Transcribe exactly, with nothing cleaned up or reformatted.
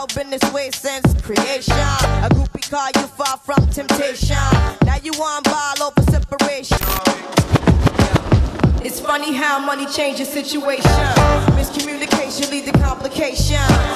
hell been this way since creation. A groupie call you far from temptation. Now you want ball over separation. It's funny how money changes situation. Miscommunication lead to complication.